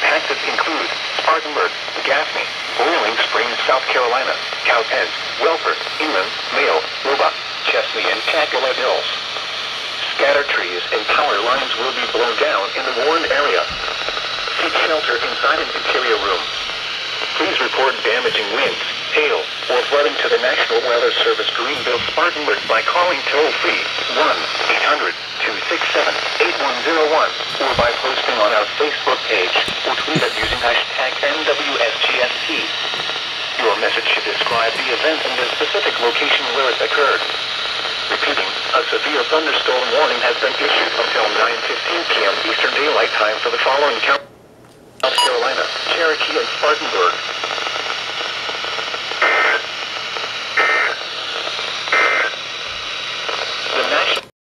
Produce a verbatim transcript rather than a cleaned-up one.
impacted include Spartanburg, Gaffney, Boiling Springs, South Carolina, Cowpens, Welford, Inman, Mayo, Roebuck, Chesney, and Chackalat Hills. Scattered trees and power lines will be blown down in the warned area. Seek shelter inside an interior room. Please report damaging winds, hail, or flooding to the National Weather Service Greenville Spartanburg by calling toll-free one eight hundred, two six seven, eight one zero one or by posting on our Facebook page or tweet it using hashtag N W S G S T. Your message should describe the event and the specific location where it occurred. Repeating, a severe thunderstorm warning has been issued until nine fifteen p m Eastern Daylight Time for the following counties: South Carolina, Cherokee, and Spartanburg.